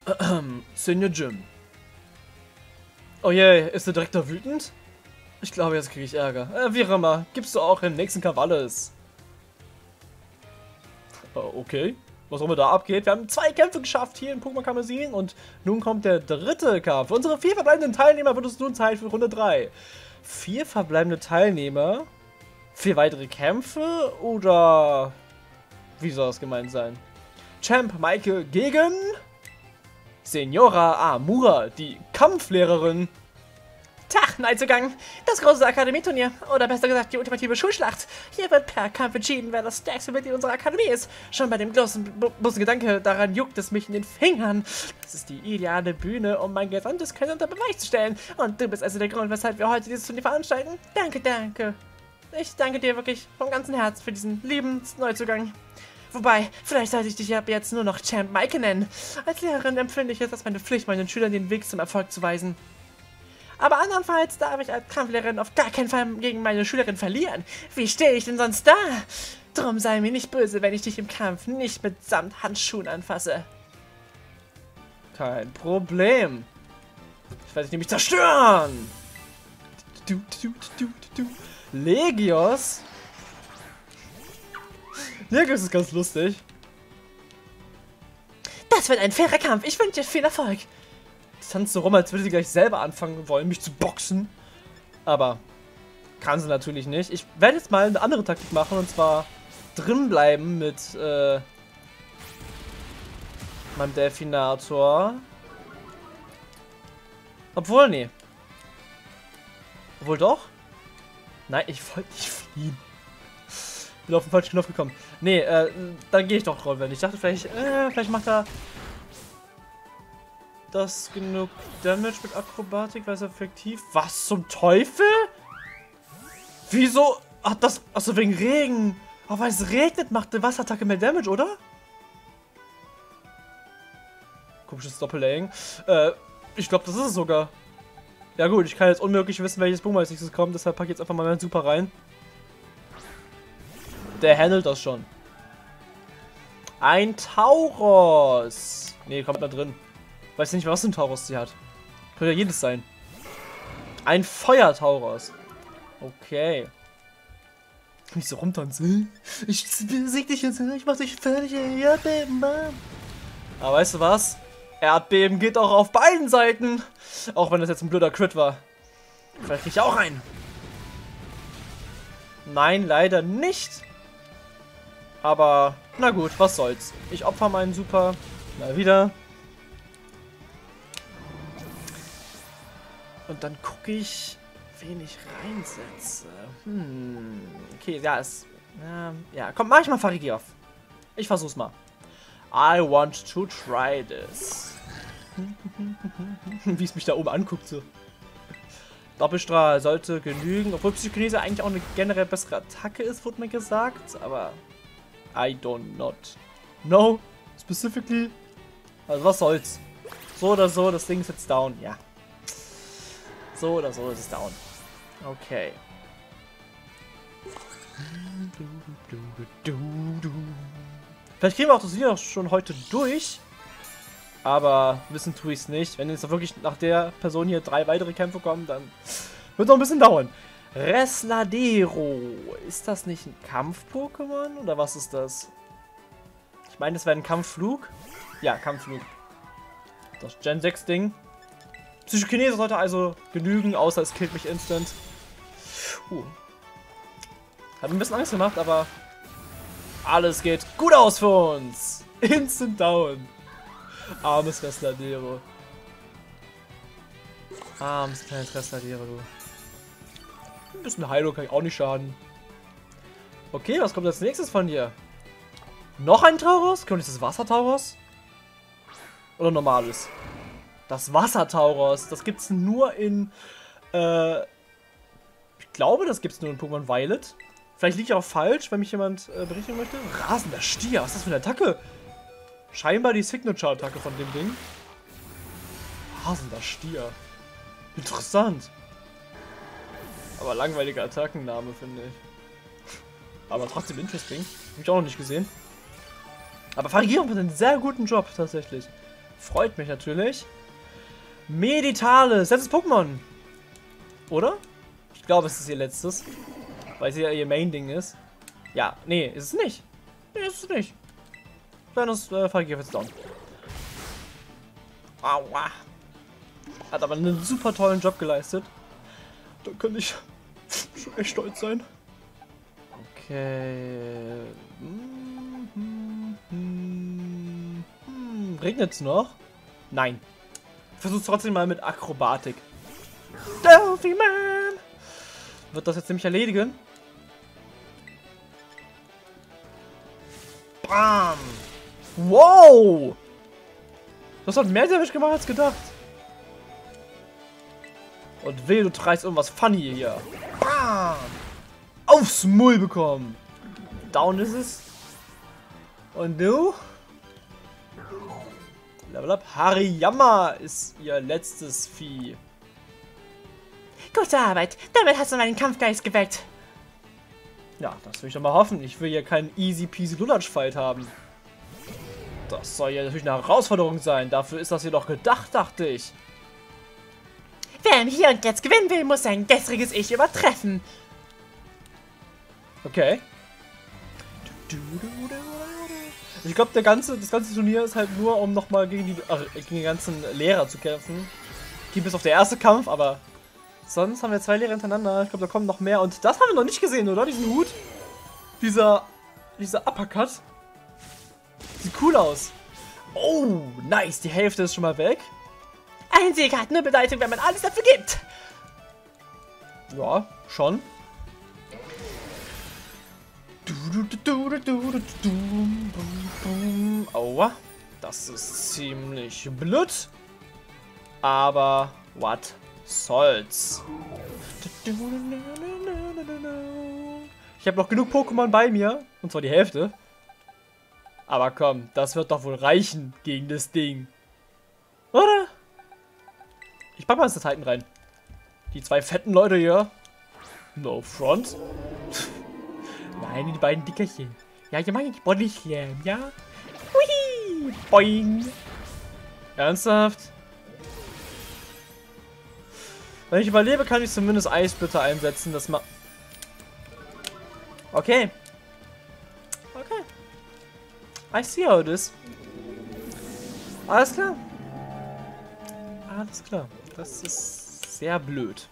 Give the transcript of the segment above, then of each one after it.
Senior Jim. Oh je, ist der Direktor wütend? Ich glaube, jetzt kriege ich Ärger. Wie auch immer, gibst du auch im nächsten Kampf alles. Okay, was auch immer da abgeht. Wir haben 2 Kämpfe geschafft hier in Pokémon Karmesin und nun kommt der 3. Kampf. Für unsere 4 verbleibenden Teilnehmer wird es nun Zeit für Runde 3. 4 verbleibende Teilnehmer, 4 weitere Kämpfe oder wie soll das gemeint sein? Champ Maike gegen Senora Amura, die Kampflehrerin. Tag, Neuzugang. Das große Akademieturnier. Oder besser gesagt, die ultimative Schulschlacht. Hier wird per Kampf entschieden, wer das stärkste Mitglied unserer Akademie ist. Schon bei dem bloßen Gedanke daran juckt es mich in den Fingern. Das ist die ideale Bühne, um mein gesamtes Können unter Beweis zu stellen. Und du bist also der Grund, weshalb wir heute dieses Turnier veranstalten. Danke, danke. Ich danke dir wirklich vom ganzen Herzen für diesen lieben Neuzugang. Wobei, vielleicht sollte ich dich ab jetzt nur noch Champ Maike nennen. Als Lehrerin empfinde ich es als meine Pflicht, meinen Schülern den Weg zum Erfolg zu weisen. Aber andernfalls darf ich als Kampflehrerin auf gar keinen Fall gegen meine Schülerin verlieren. Wie stehe ich denn sonst da? Drum sei mir nicht böse, wenn ich dich im Kampf nicht mit Samthandschuhen anfasse. Kein Problem. Ich werde dich nämlich zerstören. Legios? Legios ist ganz lustig. Das wird ein fairer Kampf. Ich wünsche dir viel Erfolg. Tanzt so rum, als würde sie gleich selber anfangen wollen, mich zu boxen. Aber kann sie natürlich nicht. Ich werde jetzt mal eine andere Taktik machen, und zwar drin bleiben mit meinem Delfinator. Obwohl, nee. Obwohl doch? Nein, ich wollte nicht fliehen. Bin auf den falschen Knopf gekommen. Nee, dann gehe ich doch rollen. Ich dachte, vielleicht macht er das genug Damage mit Akrobatik, weil es effektiv. Was zum Teufel? Wieso hat das. Achso, wegen Regen. Aber weil es regnet, macht eine Wasserattacke mehr Damage, oder? Komisches Doppel-Aim. Ich glaube, das ist es sogar. Ja, gut, ich kann jetzt unmöglich wissen, welches Pokémon als nächstes kommt, deshalb packe ich jetzt einfach mal meinen Super rein. Der handelt das schon. Ein Tauros. Nee, kommt da drin. Weiß nicht, was für ein Tauros sie hat. Könnte ja jedes sein. Ein Feuer-Tauros. Okay. Nicht so rumtanzen. Ich besieg dich jetzt. Ich mach dich fertig. Erdbeben, Mann. Aber weißt du was? Erdbeben geht auch auf beiden Seiten. Auch wenn das jetzt ein blöder Crit war. Vielleicht krieg ich auch einen. Nein, leider nicht. Aber, na gut, was soll's. Ich opfer meinen Super. Mal wieder. Und dann gucke ich, wen ich reinsetze. Okay, ja, ja, komm, mach ich mal Farigiov. Ich versuch's mal. I want to try this. Wie es mich da oben anguckt, so. Doppelstrahl sollte genügen, obwohl Psychokinese eigentlich auch eine generell bessere Attacke ist, wurde mir gesagt, aber I don't not know specifically. Also was soll's. So oder so, das Ding ist jetzt down, ja. So oder so ist es down. Okay. Vielleicht kriegen wir auch das Video schon heute durch. Aber wissen tue ich es nicht. Wenn jetzt wirklich nach der Person hier 3 weitere Kämpfe kommen, dann wird es noch ein bisschen dauern. Resladero. Ist das nicht ein Kampf-Pokémon? Oder was ist das? Ich meine, das wäre ein Kampfflug. Ja, Kampfflug. Das Gen 6 Ding. Psychokinese sollte also genügen, außer es killt mich instant. Hat ein bisschen Angst gemacht, aber alles geht gut aus für uns. Instant down. Armes Resladero. Armes kleines Resladero, du. Ein bisschen Heilung kann ich auch nicht schaden. Okay, was kommt als nächstes von dir? Noch ein Tauros? Kommt das Wassertauros? Oder normales? Das Wassertauros. Das gibt's nur in. Ich glaube, das gibt's nur in Pokémon Violet. Vielleicht liege ich auch falsch, wenn mich jemand berichtigen möchte. Rasender Stier. Was ist das für eine Attacke? Scheinbar die Signature-Attacke von dem Ding. Rasender Stier. Interessant. Aber langweiliger Attackenname, finde ich. Aber trotzdem interesting. Hab ich auch noch nicht gesehen. Aber Farigiov macht einen sehr guten Job, tatsächlich. Freut mich natürlich. Meditales, letztes Pokémon. Oder? Ich glaube, es ist ihr letztes. Weil es ja ihr Main-Ding ist. Ja, nee, ist es nicht. Nee, ist es nicht. Dann ist Vergif jetzt down. Aua. Hat aber einen super tollen Job geleistet. Da kann ich schon echt stolz sein. Okay. Regnet's noch? Nein. Versuch's trotzdem mal mit Akrobatik. Delphi Man! Wird das jetzt nämlich erledigen? Bam! Wow! Das hat mehr Damage gemacht als gedacht. Und weh, du treibst irgendwas funny hier. Bam! Aufs Mull bekommen. Down ist es. Und du? Level up. Hariyama ist ihr letztes Vieh. Gute Arbeit. Damit hast du meinen Kampfgeist geweckt. Ja, das will ich doch mal hoffen. Ich will hier keinen easy peasy Lulatsch-Fight haben. Das soll ja natürlich eine Herausforderung sein. Dafür ist das hier doch gedacht, dachte ich. Wer im Hier und Jetzt gewinnen will, muss sein gestriges Ich übertreffen. Okay. Ich glaube, das ganze Turnier ist halt nur, um nochmal gegen die ganzen Lehrer zu kämpfen. Gibt es auf der erste Kampf, aber sonst haben wir 2 Lehrer hintereinander. Ich glaube, da kommen noch mehr. Und das haben wir noch nicht gesehen, oder? Diesen Hut. Dieser Uppercut. Sieht cool aus. Oh, nice. Die Hälfte ist schon mal weg. Ein Sieg hat nur Bedeutung, wenn man alles dafür gibt. Ja, schon. Aua. Das ist ziemlich blöd. Aber what soll's. Ich habe noch genug Pokémon bei mir. Und zwar die Hälfte. Aber komm, das wird doch wohl reichen gegen das Ding. Oder? Ich pack mal das Titan rein. Die 2 fetten Leute hier. No front. Nein, die beiden Dickerchen. Ja, ich meine die Bodychen, ja? Hui! Boing! Ernsthaft? Wenn ich überlebe, kann ich zumindest Eisbitter einsetzen. Das ma... Okay. Okay. I see how it is. Alles klar. Alles klar. Das ist sehr blöd.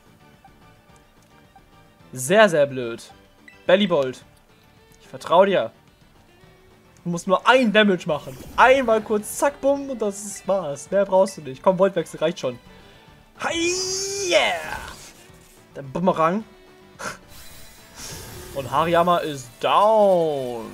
Sehr, sehr blöd. Bellybolt. Ich vertraue dir. Du musst nur ein Damage machen. Einmal kurz, zack, bumm, und das war's. Mehr brauchst du nicht. Komm, Voltwechsel reicht schon. Hi, yeah! Der Bumerang. Und Hariyama ist down.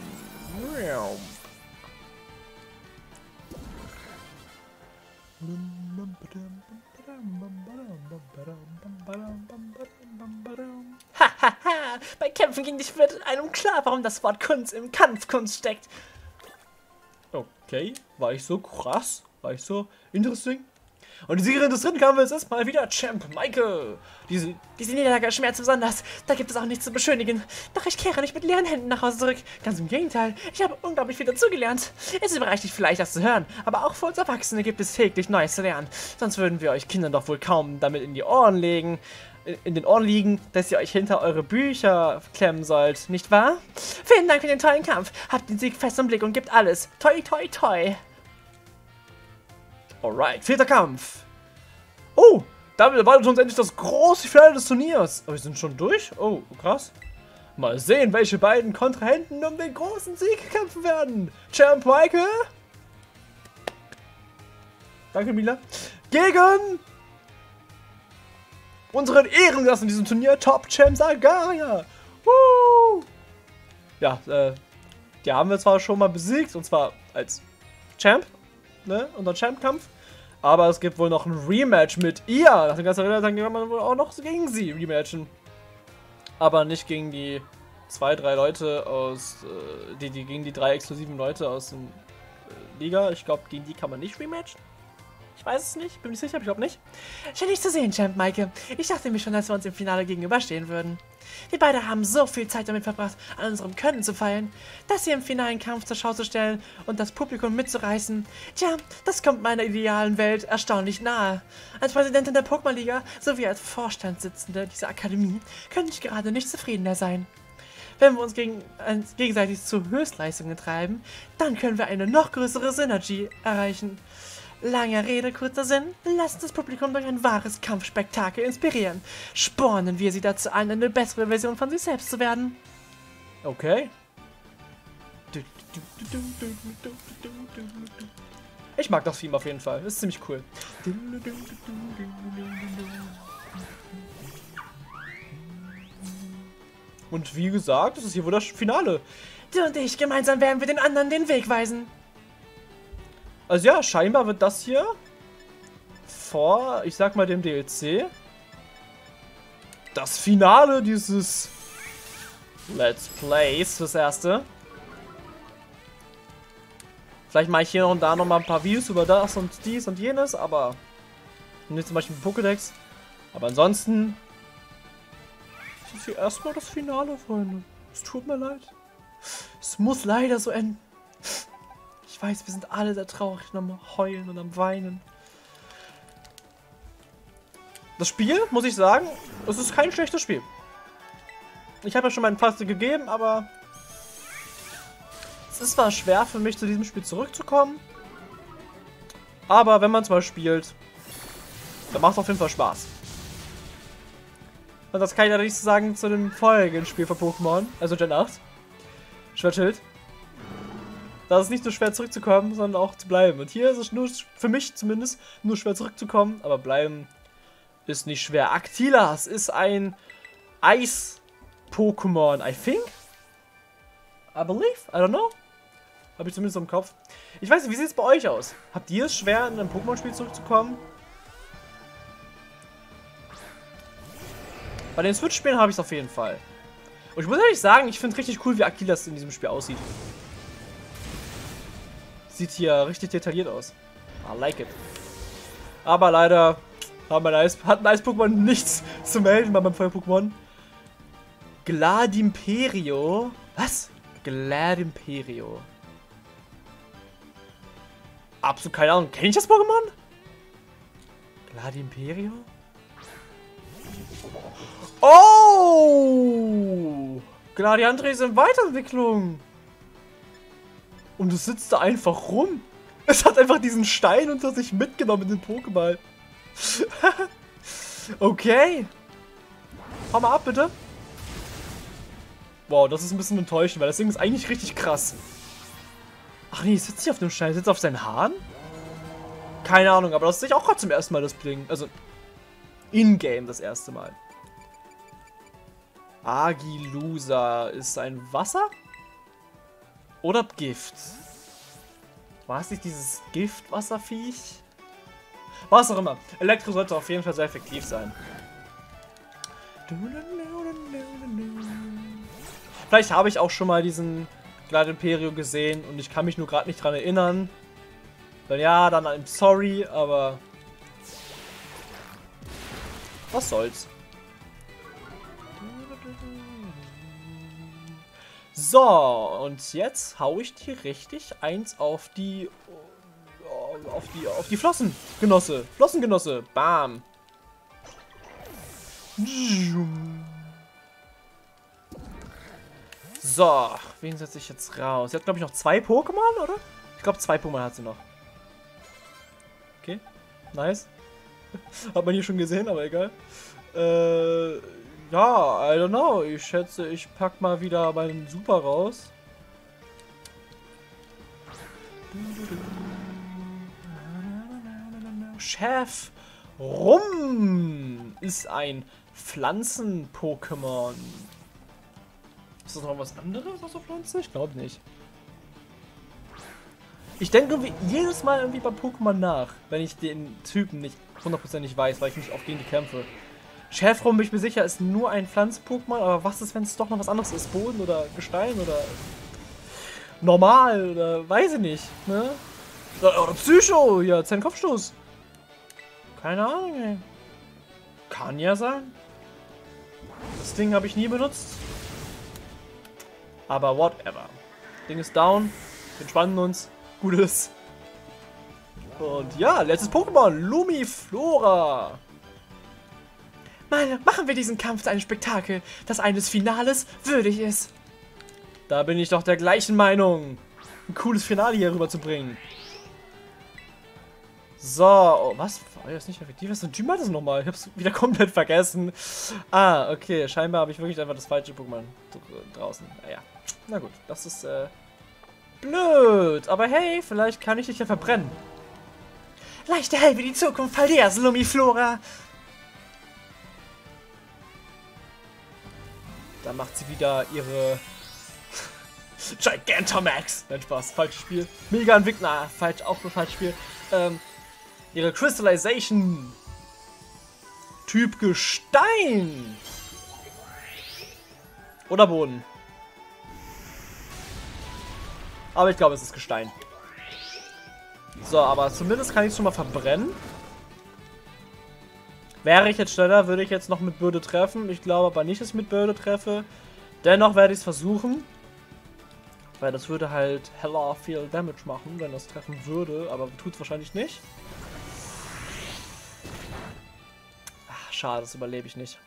Hahaha, bei Kämpfen gegen dich wird einem klar, warum das Wort Kunst im Kampfkunst steckt. Okay, war ich so krass? War ich so interesting? Und die Siegerin des dritten Kampfes ist mal wieder Champ Maike. Diese Niederlage schmerzt besonders. Da gibt es auch nichts zu beschönigen. Doch ich kehre nicht mit leeren Händen nach Hause zurück. Ganz im Gegenteil. Ich habe unglaublich viel dazugelernt. Es überreicht dich vielleicht, das zu hören. Aber auch für uns Erwachsene gibt es täglich Neues zu lernen. Sonst würden wir euch Kindern doch wohl kaum damit in den Ohren liegen, dass ihr euch hinter eure Bücher klemmen sollt. Nicht wahr? Vielen Dank für den tollen Kampf. Habt den Sieg fest im Blick und gebt alles. Toi, toi, toi. Alright, 4. Kampf. Oh, damit erwartet uns endlich das große Finale des Turniers. Aber wir sind schon durch? Oh, krass. Mal sehen, welche beiden Kontrahenten um den großen Sieg kämpfen werden. Champ Maike. Danke, Mila. Gegen unseren Ehrengast in diesem Turnier, Top Champ Sagaria. Woo! Ja, die haben wir zwar schon mal besiegt, und zwar als Champ. Ne, unser Champ-Kampf. Aber es gibt wohl noch ein Rematch mit ihr. Nach dem ganzen Rennen kann man wohl auch noch gegen sie rematchen. Aber nicht gegen die 2, 3 Leute aus, gegen die 3 exklusiven Leute aus dem Liga. Ich glaube, gegen die kann man nicht rematchen. Ich weiß es nicht, bin mir sicher, aber ich glaube nicht. Schön dich zu sehen, Champ Maike. Ich dachte mir schon, dass wir uns im Finale gegenüberstehen würden. Wir beide haben so viel Zeit damit verbracht, an unserem Können zu feilen. Das hier im finalen Kampf zur Schau zu stellen und das Publikum mitzureißen, tja, das kommt meiner idealen Welt erstaunlich nahe. Als Präsidentin der Pokémon-Liga sowie als Vorstandssitzende dieser Akademie könnte ich gerade nicht zufriedener sein. Wenn wir uns gegenseitig zu Höchstleistungen treiben, dann können wir eine noch größere Synergie erreichen. Langer Rede, kurzer Sinn, lasst das Publikum durch ein wahres Kampfspektakel inspirieren. Spornen wir sie dazu an, eine bessere Version von sich selbst zu werden. Okay. Ich mag das Theme auf jeden Fall. Das ist ziemlich cool. Und wie gesagt, das ist hier wohl das Finale. Du und ich, gemeinsam werden wir den anderen den Weg weisen. Also ja, scheinbar wird das hier vor, ich sag mal, dem DLC das Finale dieses Let's Plays fürs Erste. Vielleicht mache ich hier noch und da noch mal ein paar Videos über das und dies und jenes, aber nicht zum Beispiel Pokédex. Aber ansonsten ist hier erstmal das Finale, Freunde. Es tut mir leid. Es muss leider so enden. Ich weiß, wir sind alle sehr traurig und am Heulen und am Weinen. Das Spiel, muss ich sagen, es ist kein schlechtes Spiel. Ich habe ja schon meinen Fazit gegeben, aber es ist zwar schwer für mich, zu diesem Spiel zurückzukommen, aber wenn man es mal spielt, dann macht es auf jeden Fall Spaß. Und das kann ich allerdings sagen zu dem folgenden Spiel von Pokémon, also Gen 8. Schwertschild. Da ist es nicht so schwer zurückzukommen, sondern auch zu bleiben. Und hier ist es nur, für mich zumindest, nur schwer zurückzukommen, aber bleiben ist nicht schwer. Actilas ist ein Eis-Pokémon, I think? I believe? I don't know. Habe ich zumindest im Kopf. Ich weiß nicht, wie sieht es bei euch aus? Habt ihr es schwer, in ein Pokémon-Spiel zurückzukommen? Bei den Switch-Spielen habe ich es auf jeden Fall. Und ich muss ehrlich sagen, ich finde es richtig cool, wie Actilas in diesem Spiel aussieht. Sieht hier richtig detailliert aus. I like it. Aber leider hat ein Eis-Pokémon nichts zu melden bei meinem Feuer-Pokémon. Gladimperio. Was? Gladimperio. Absolut keine Ahnung. Kenn ich das Pokémon? Gladimperio? Oh! Gladiantre ist in Weiterentwicklung. Und es sitzt da einfach rum. Es hat einfach diesen Stein unter sich mitgenommen in den Pokéball. Okay. Hau mal ab, bitte. Wow, das ist ein bisschen enttäuschend, weil das Ding ist eigentlich richtig krass. Ach nee, es sitzt nicht auf dem Stein, es sitzt auf seinen Haaren? Keine Ahnung, aber das sehe ich auch gerade zum ersten Mal, das Ding. Also, in-game das erste Mal. Agilusa ist ein Wasser? Oder Gift? War es nicht dieses Gift-Wasserviech? Was auch immer. Elektro sollte auf jeden Fall sehr effektiv sein. Vielleicht habe ich auch schon mal diesen Gladimperio gesehen und ich kann mich nur gerade nicht dran erinnern. Wenn ja, dann I'm sorry, aber was soll's. So, und jetzt hau ich dir richtig eins auf die Flossengenosse. Flossengenosse. Bam. So, wen setze ich jetzt raus? Sie hat, glaube ich, noch 2 Pokémon, oder? Ich glaube, 2 Pokémon hat sie noch. Okay, nice. Hat man hier schon gesehen, aber egal. Ja, I don't know. Ich schätze, ich pack mal wieder meinen Super raus. Chef Rum ist ein Pflanzen-Pokémon. Ist das noch was anderes außer Pflanze? Ich glaube nicht. Ich denke irgendwie jedes Mal irgendwie bei Pokémon nach, wenn ich den Typen nicht hundertprozentig weiß, weil ich nicht auf den kämpfe. Chefrum, bin ich mir sicher, ist nur ein Pflanzen-Pokémon, aber was ist, wenn es doch noch was anderes ist? Boden oder Gestein oder normal oder weiß ich nicht, ne? Oder Psycho, ja, 10 Kopfstoß. Keine Ahnung, ey. Kann ja sein. Das Ding habe ich nie benutzt. Aber whatever. Ding ist down. Wir entspannen uns. Gutes. Und ja, letztes Pokémon. Lumiflora. Meine, machen wir diesen Kampf zu einem Spektakel, das eines Finales würdig ist. Da bin ich doch der gleichen Meinung. Ein cooles Finale hier rüber zu bringen. So, oh, was? War das nicht effektiv? Was für ein Typ war das nochmal? Ich hab's wieder komplett vergessen. Ah, okay. Scheinbar habe ich wirklich einfach das falsche Pokémon draußen. Naja. Na gut, das ist blöd. Aber hey, vielleicht kann ich dich ja verbrennen. Leichte hell wie die Zukunft Paldeas, Lumiflora. Da macht sie wieder ihre Gigantamax. Nein, Spaß. Falsches Spiel. Mega Entwickler. Falsch, auch ein falsches Spiel. Ihre Crystallization. Typ Gestein. Oder Boden. Aber ich glaube, es ist Gestein. So, aber zumindest kann ich es schon mal verbrennen. Wäre ich jetzt schneller, würde ich jetzt noch mit Bürde treffen. Ich glaube aber nicht, dass ich mit Bürde treffe. Dennoch werde ich es versuchen. Weil das würde halt hella viel Damage machen, wenn das treffen würde. Aber tut es wahrscheinlich nicht. Ach, schade, das überlebe ich nicht.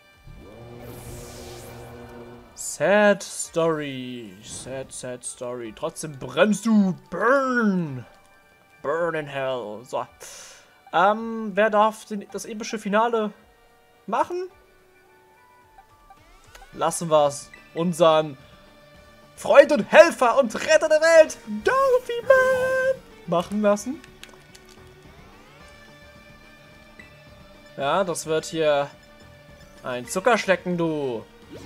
Sad Story. Sad, sad Story. Trotzdem brennst du. Burn. Burn in Hell. So. Wer darf das epische Finale machen? Lassen wir es unseren Freund und Helfer und Retter der Welt, Dorphyman, machen lassen. Ja, das wird hier ein Zuckerschlecken, du.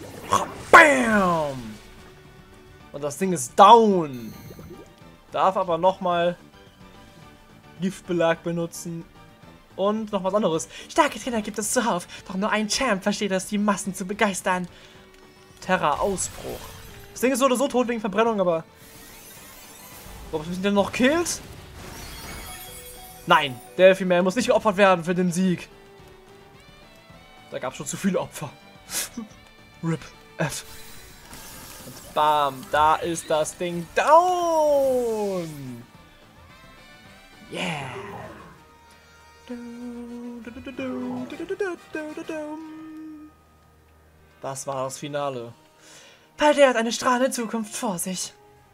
Bam! Und das Ding ist down. Darf aber nochmal Giftbelag benutzen. Und noch was anderes. Starke Trainer gibt es zuhauf, doch nur ein Champ versteht es, die Massen zu begeistern. Terra-Ausbruch. Das Ding ist so oder so tot wegen Verbrennung, aber... Ob es denn noch killt? Nein, Delphiman muss nicht geopfert werden für den Sieg. Da gab es schon zu viele Opfer. RIP F. Und bam, da ist das Ding down. Yeah. Das war das Finale. Paldea hat eine strahlende Zukunft vor sich.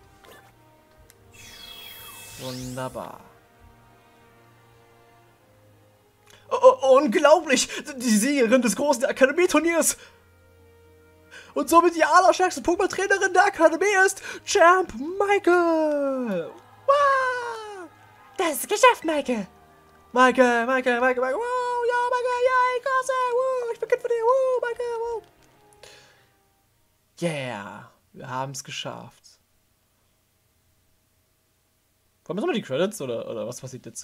Wunderbar. Oh, unglaublich! Die Siegerin des großen Akademieturniers! Und somit die allerstärkste Pokémon-Trainerin der Akademie ist Champ Michael! Wow! Das ist geschafft, Michael! Michael, wow, ja, Michael, ja, ich hasse, wow, ich bin Kind von dir, wow, Michael, wow. Yeah, wir haben es geschafft. Kommen jetzt nochmal die Credits, oder was passiert jetzt?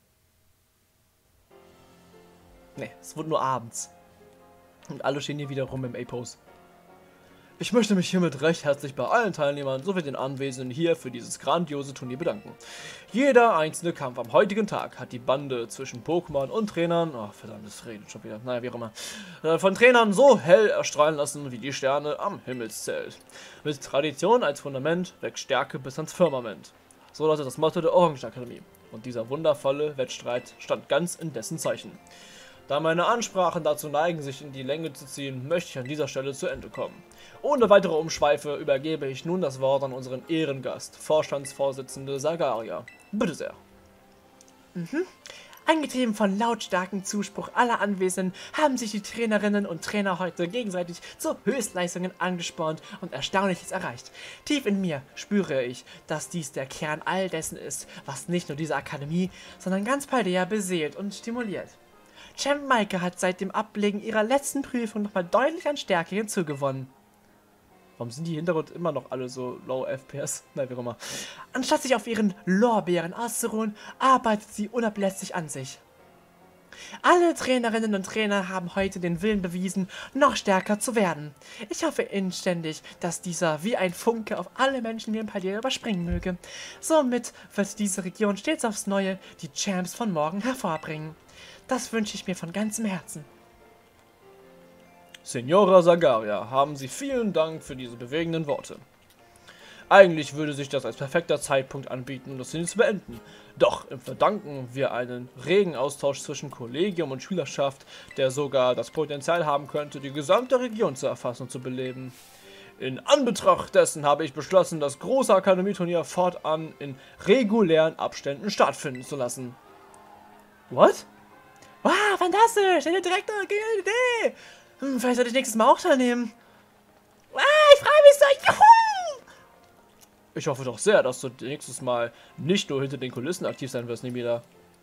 Ne, es wurde nur abends. Und alle stehen hier wieder rum im A-Pose. Ich möchte mich hiermit recht herzlich bei allen Teilnehmern sowie den Anwesenden hier für dieses grandiose Turnier bedanken. Jeder einzelne Kampf am heutigen Tag hat die Bande zwischen Pokémon und Trainern, oh verdammt, das redet schon wieder, naja, wie auch immer, von Trainern so hell erstrahlen lassen wie die Sterne am Himmelszelt. Mit Tradition als Fundament wächst Stärke bis ans Firmament. So lautet das Motto der Orangenakademie. Und dieser wundervolle Wettstreit stand ganz in dessen Zeichen. Da meine Ansprachen dazu neigen, sich in die Länge zu ziehen, möchte ich an dieser Stelle zu Ende kommen. Ohne weitere Umschweife übergebe ich nun das Wort an unseren Ehrengast, Vorstandsvorsitzende Sagaria. Bitte sehr. Angetrieben von lautstarkem Zuspruch aller Anwesenden haben sich die Trainerinnen und Trainer heute gegenseitig zu Höchstleistungen angespornt und Erstaunliches erreicht. Tief in mir spüre ich, dass dies der Kern all dessen ist, was nicht nur diese Akademie, sondern ganz Paldea beseelt und stimuliert. Champ Maike hat seit dem Ablegen ihrer letzten Prüfung nochmal deutlich an Stärke hinzugewonnen. Warum sind die Hintergrund immer noch alle so low FPS? Nein, wie auch immer. Anstatt sich auf ihren Lorbeeren auszuruhen, arbeitet sie unablässig an sich. Alle Trainerinnen und Trainer haben heute den Willen bewiesen, noch stärker zu werden. Ich hoffe inständig, dass dieser wie ein Funke auf alle Menschen hier in Paldea überspringen möge. Somit wird diese Region stets aufs Neue die Champs von morgen hervorbringen. Das wünsche ich mir von ganzem Herzen. Signora Sagaria, haben Sie vielen Dank für diese bewegenden Worte. Eigentlich würde sich das als perfekter Zeitpunkt anbieten, um das Turnier zu beenden. Doch im verdanken wir einen regen Austausch zwischen Kollegium und Schülerschaft, der sogar das Potenzial haben könnte, die gesamte Region zu erfassen und zu beleben. In Anbetracht dessen habe ich beschlossen, das große Akademieturnier fortan in regulären Abständen stattfinden zu lassen. What? Wow, fantastisch! Der Direktor, geniale Idee! Vielleicht sollte ich nächstes Mal auch teilnehmen. Wow, ich freue mich so! Juhu! Ich hoffe doch sehr, dass du nächstes Mal nicht nur hinter den Kulissen aktiv sein wirst, Nemida.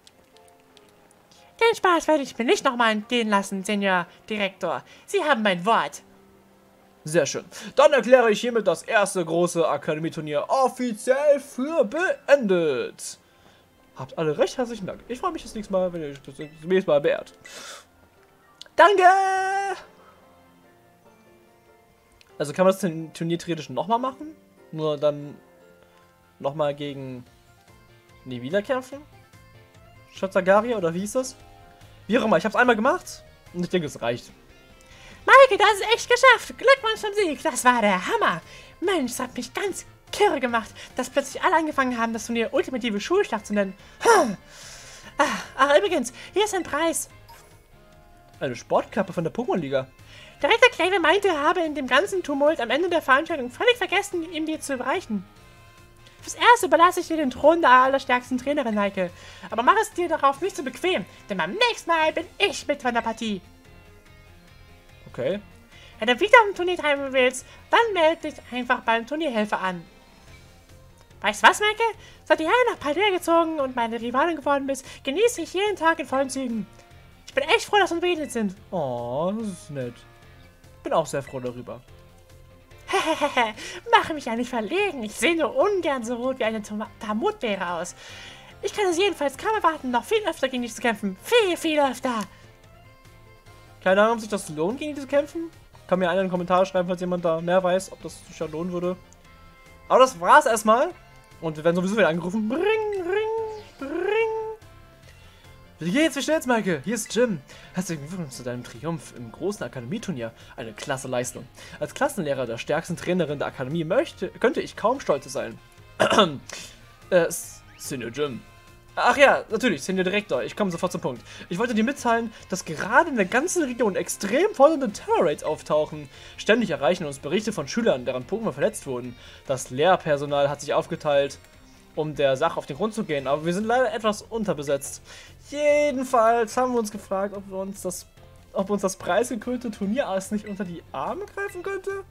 Den Spaß werde ich mir nicht nochmal entgehen lassen, Senior Direktor. Sie haben mein Wort. Sehr schön. Dann erkläre ich hiermit das erste große Akademieturnier offiziell für beendet. Habt alle recht herzlichen Dank. Ich freue mich das nächste Mal, wenn ihr euch das nächste Mal beehrt. Danke! Also kann man das Turnier theoretisch nochmal machen? Nur dann nochmal gegen Nevila kämpfen? Statt Sagaria oder wie hieß das? Wie auch immer, ich habe es einmal gemacht und ich denke, es reicht. Maike, das ist echt geschafft. Glückwunsch zum Sieg. Das war der Hammer. Mensch, das hat mich ganz kirre gemacht, dass plötzlich alle angefangen haben, das Turnier ultimative Schulschlacht zu nennen. Ach, übrigens, hier ist ein Preis. Eine Sportkappe von der Pokémon-Liga. Direktor Clave meinte, er habe in dem ganzen Tumult am Ende der Veranstaltung völlig vergessen, ihm die zu überreichen. Fürs Erste überlasse ich dir den Thron der allerstärksten Trainerin, Heike. Aber mach es dir darauf nicht so bequem, denn beim nächsten Mal bin ich mit von der Partie. Okay. Wenn du wieder am Turnier teilnehmen willst, dann melde dich einfach beim Turnierhelfer an. Weißt du was, Maike? Seit du hierher nach Paldea gezogen und meine Rivalin geworden bist, genieße ich jeden Tag in vollen Zügen. Ich bin echt froh, dass wir begegnet sind. Oh, das ist nett. Bin auch sehr froh darüber. Hehehe, mache mich ja nicht verlegen. Ich sehe nur ungern so rot wie eine Tamutbeere aus. Ich kann es jedenfalls kaum erwarten, noch viel öfter gegen dich zu kämpfen. Viel, viel öfter. Keine Ahnung, ob sich das lohnt, gegen die zu kämpfen. Kann mir einer in den Kommentaren schreiben, falls jemand da mehr weiß, ob das sich ja lohnen würde. Aber das war's erstmal. Und wir werden sowieso wieder angerufen. Bring, ring, bring. Wie geht's? Wie steht's, Maike? Hier ist Jim. Herzlichen Glückwunsch zu deinem Triumph im großen Akademieturnier. Eine klasse Leistung. Als Klassenlehrer der stärksten Trainerin der Akademie könnte ich kaum stolz sein. Senior Jim. Ach ja, natürlich, Senior Direktor. Ich komme sofort zum Punkt. Ich wollte dir mitteilen, dass gerade in der ganzen Region extrem fordernde Terror-Raids auftauchen. Ständig erreichen uns Berichte von Schülern, deren Pokémon verletzt wurden. Das Lehrpersonal hat sich aufgeteilt, um der Sache auf den Grund zu gehen, aber wir sind leider etwas unterbesetzt. Jedenfalls haben wir uns gefragt, ob uns das preisgekrönte Turnierass nicht unter die Arme greifen könnte.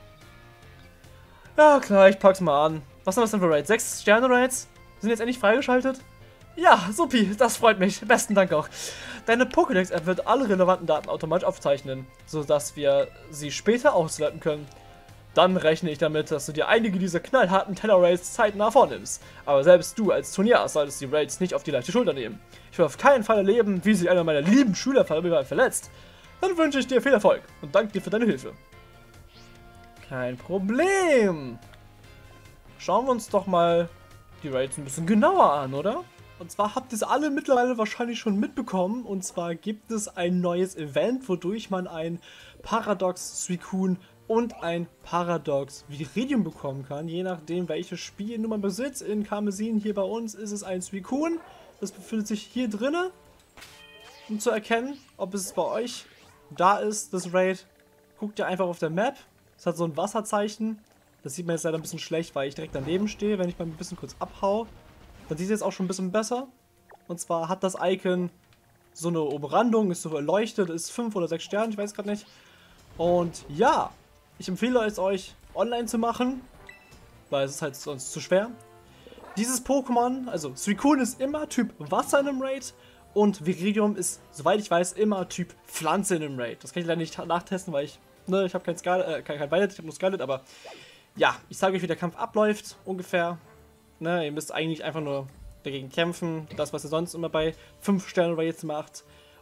Ja klar, ich pack's mal an. Was sind das denn für Raids? 6 Sterne-Raids? Sind jetzt endlich freigeschaltet? Ja, supi, das freut mich. Besten Dank auch. Deine Pokédex-App wird alle relevanten Daten automatisch aufzeichnen, sodass wir sie später auswerten können. Dann rechne ich damit, dass du dir einige dieser knallharten Teller-Raids zeitnah vornimmst. Aber selbst du als Turnierass solltest die Raids nicht auf die leichte Schulter nehmen. Ich will auf keinen Fall erleben, wie sich einer meiner lieben Schüler verletzt. Dann wünsche ich dir viel Erfolg und danke dir für deine Hilfe. Kein Problem. Schauen wir uns doch mal die Raids ein bisschen genauer an, oder? Und zwar habt ihr es alle mittlerweile wahrscheinlich schon mitbekommen. Und zwar gibt es ein neues Event, wodurch man ein Paradox Suicune und ein Paradox Viridium bekommen kann. Je nachdem, welches Spiel man besitzt. In Karmesin hier bei uns ist es ein Suicune. Das befindet sich hier drinne. Um zu erkennen, ob es bei euch da ist, das Raid. Guckt ihr einfach auf der Map. Es hat so ein Wasserzeichen. Das sieht man jetzt leider ein bisschen schlecht, weil ich direkt daneben stehe. Wenn ich mal ein bisschen kurz abhau, dann sieht es jetzt auch schon ein bisschen besser. Und zwar hat das Icon so eine Umrandung, ist so erleuchtet, ist 5 oder 6 Sterne, ich weiß gerade nicht. Und ja, ich empfehle es euch online zu machen, weil es ist halt sonst zu schwer. Dieses Pokémon, also Suicune ist immer Typ Wasser in einem Raid und Viridium ist, soweit ich weiß, immer Typ Pflanze in einem Raid. Das kann ich leider nicht nachtesten, weil ich habe kein Violet, ich habe nur Scarlet, aber ja, ich sage euch, wie der Kampf abläuft, ungefähr. Ihr müsst eigentlich einfach nur dagegen kämpfen, das, was ihr sonst immer bei 5 Sternen Raids macht.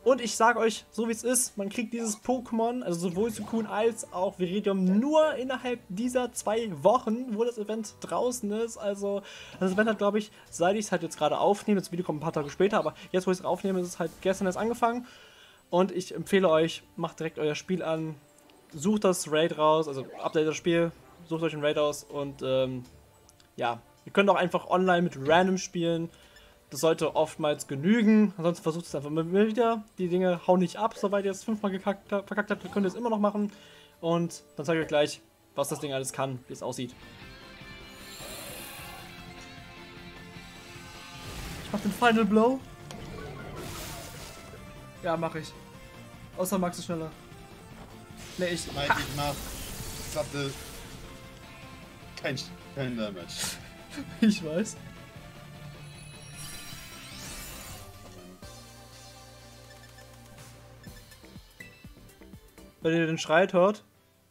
Und ich sage euch, so wie es ist, man kriegt dieses Pokémon, also sowohl Suicune als auch Viridium, nur innerhalb dieser 2 Wochen, wo das Event draußen ist. Also das Event hat, glaube ich, seit ich es halt jetzt gerade aufnehme, das Video kommt ein paar Tage später, aber jetzt, wo ich es aufnehme, ist es halt gestern erst angefangen. Und ich empfehle euch, macht direkt euer Spiel an, sucht das Raid raus, also update das Spiel, sucht euch ein Raid aus und ja, ihr könnt auch einfach online mit Random spielen. Das sollte oftmals genügen, ansonsten versucht es einfach mal wieder. Die Dinge hauen nicht ab, soweit ihr es 5-mal verkackt habt, könnt ihr es immer noch machen. Und dann zeige ich euch gleich, was das Ding alles kann, wie es aussieht. Ich mach den Final Blow. Ja, mach ich. Außer Max ist schneller. Ne, ich. Nein, ich mach satte. Kein Damage. Ich weiß. Wenn ihr den Schrei hört.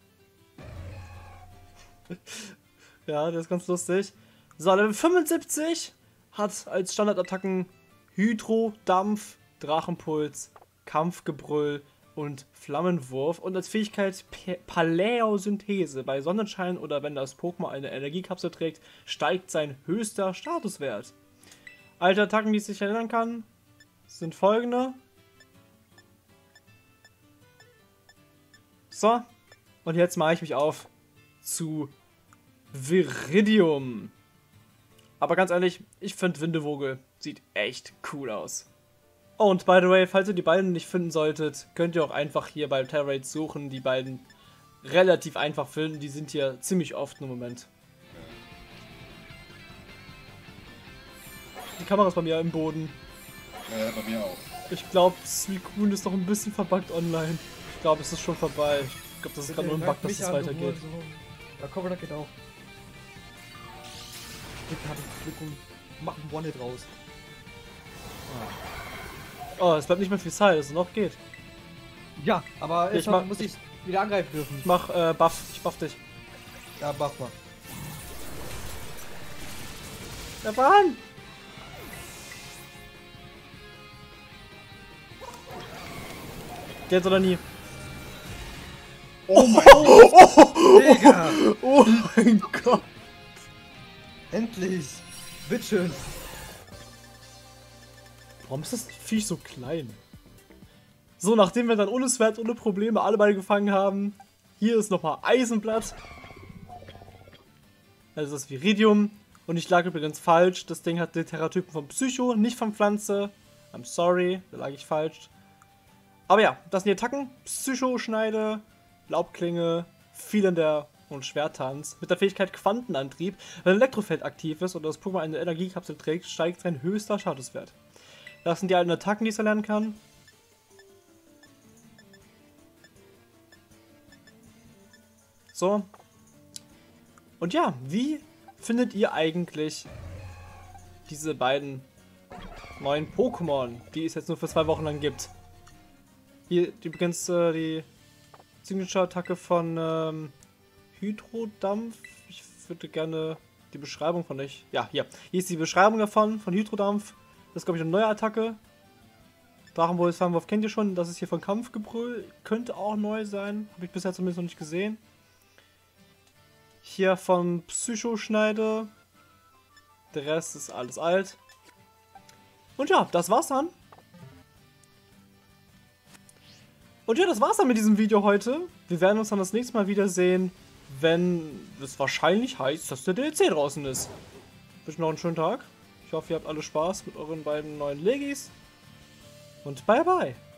Ja, der ist ganz lustig. So, Level 75 hat als Standardattacken Hydro, Dampf, Drachenpuls, Kampfgebrüll und Flammenwurf und als Fähigkeit Paläosynthese. Bei Sonnenschein oder wenn das Pokémon eine Energiekapsel trägt, steigt sein höchster Statuswert. Alte Attacken, die ich sich erinnern kann, sind folgende. So, und jetzt mache ich mich auf zu Viridium. Aber ganz ehrlich, ich finde Windevogel sieht echt cool aus. Und by the way, falls ihr die beiden nicht finden solltet, könnt ihr auch einfach hier bei Terrorade suchen. Die beiden relativ einfach finden, die sind hier ziemlich oft im Moment. Die Kamera ist bei mir im Boden. Bei mir auch. Ich glaube, Suicune ist noch ein bisschen verbuggt online. Ich glaube, es ist schon vorbei. Ich glaube, das ist gerade nur ein Bug, dass es weitergeht. Ja, komm, das geht auch. Ich habe Glück und mach einen One-Hit raus. Oh, es bleibt nicht mehr viel Zeit, dass es noch geht. Ja, aber Ich erstmal mach- muss ich wieder angreifen dürfen. Ich mach Buff. Ich buff dich. Ja, mach mal. Der Bahn! Jetzt oder nie. Oh mein Gott! Digga! Oh mein Gott! Endlich! Bitteschön! Warum ist das Viech so klein? So, nachdem wir dann ohne Sweat, ohne Probleme alle beide gefangen haben, hier ist nochmal Eisenblatt. Also das Viridium. Und ich lag übrigens falsch. Das Ding hat den Terratypen von Psycho, nicht von Pflanze. I'm sorry, da lag ich falsch. Aber ja, das sind die Attacken. Psycho-Schneide, Laubklinge, Fielender und Schwertanz. Mit der Fähigkeit Quantenantrieb. Wenn ein Elektrofeld aktiv ist oder das Pokémon eine Energiekapsel trägt, steigt sein höchster Statuswert. Das sind die alten Attacken, die es erlernen kann. So. Und ja, wie findet ihr eigentlich diese beiden neuen Pokémon, die es jetzt nur für 2 Wochen lang gibt? Hier übrigens die Signature-Attacke von Hydrodampf. Ich würde gerne die Beschreibung von euch... Ja, hier. Hier ist die Beschreibung davon, von Hydrodampf. Das ist, glaube ich, eine neue Attacke. Drachenbolz, Flammenwurf kennt ihr schon. Das ist hier von Kampfgebrüll. Könnte auch neu sein. Habe ich bisher zumindest noch nicht gesehen. Hier von Psycho-Schneide. Der Rest ist alles alt. Und ja, das war's dann. Und ja, das war's dann mit diesem Video heute. Wir werden uns dann das nächste Mal wiedersehen, wenn es wahrscheinlich heißt, dass der DLC draußen ist. Ich wünsche noch einen schönen Tag. Ich hoffe, ihr habt alle Spaß mit euren beiden neuen Legis. Und bye bye.